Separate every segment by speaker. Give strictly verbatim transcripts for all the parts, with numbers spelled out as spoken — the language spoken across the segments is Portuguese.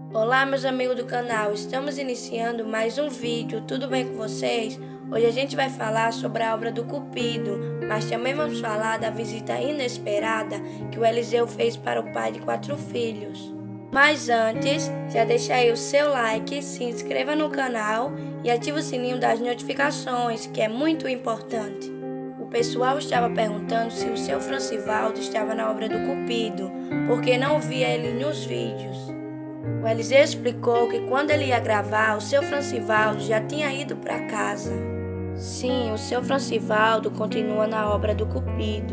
Speaker 1: Olá, meus amigos do canal, estamos iniciando mais um vídeo, tudo bem com vocês? Hoje a gente vai falar sobre a obra do Cupido, mas também vamos falar da visita inesperada que o Eliseu fez para o pai de quatro filhos. Mas antes, já deixa aí o seu like, se inscreva no canal e ative o sininho das notificações, que é muito importante. O pessoal estava perguntando se o seu Francivaldo estava na obra do Cupido, porque não via ele nos vídeos. O Eliseu explicou que quando ele ia gravar, o seu Francivaldo já tinha ido para casa. Sim, o seu Francivaldo continua na obra do Cupido.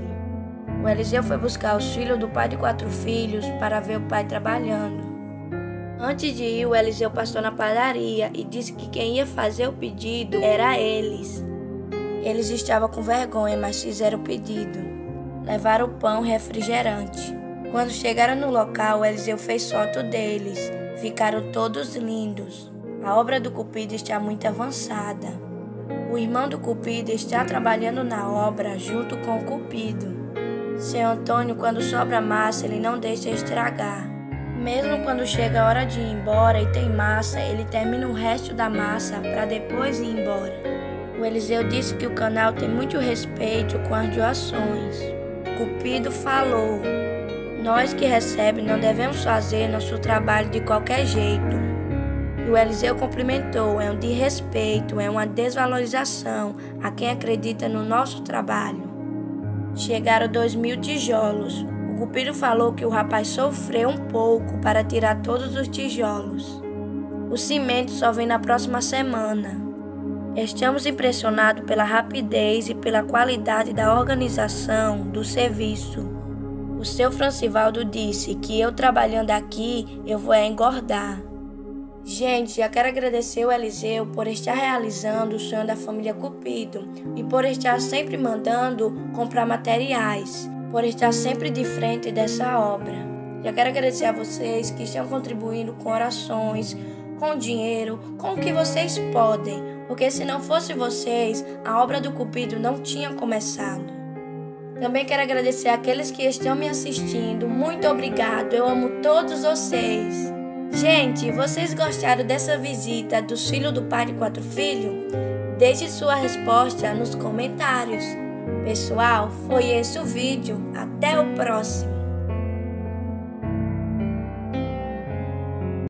Speaker 1: O Eliseu foi buscar os filhos do pai de quatro filhos para ver o pai trabalhando. Antes de ir, o Eliseu passou na padaria e disse que quem ia fazer o pedido era eles. Eles estavam com vergonha, mas fizeram o pedido. Levaram o pão e refrigerante. Quando chegaram no local, o Eliseu fez foto deles. Ficaram todos lindos. A obra do Cupido está muito avançada. O irmão do Cupido está trabalhando na obra junto com o Cupido. Seu Antônio, quando sobra massa, ele não deixa estragar. Mesmo quando chega a hora de ir embora e tem massa, ele termina o resto da massa para depois ir embora. O Eliseu disse que o canal tem muito respeito com as doações. Cupido falou: nós que recebemos não devemos fazer nosso trabalho de qualquer jeito. E o Eliseu cumprimentou: é um desrespeito, é uma desvalorização a quem acredita no nosso trabalho. Chegaram dois mil tijolos. O Cupido falou que o rapaz sofreu um pouco para tirar todos os tijolos. O cimento só vem na próxima semana. Estamos impressionados pela rapidez e pela qualidade da organização do serviço. O seu Francivaldo disse que eu trabalhando aqui, eu vou engordar. Gente, já quero agradecer o Eliseu por estar realizando o sonho da família Cupido e por estar sempre mandando comprar materiais, por estar sempre de frente dessa obra. Já quero agradecer a vocês que estão contribuindo com orações, com dinheiro, com o que vocês podem, porque se não fosse vocês, a obra do Cupido não tinha começado. Também quero agradecer àqueles que estão me assistindo. Muito obrigado, eu amo todos vocês. Gente, vocês gostaram dessa visita dos filhos do pai de quatro filhos? Deixe sua resposta nos comentários. Pessoal, foi esse o vídeo. Até o próximo.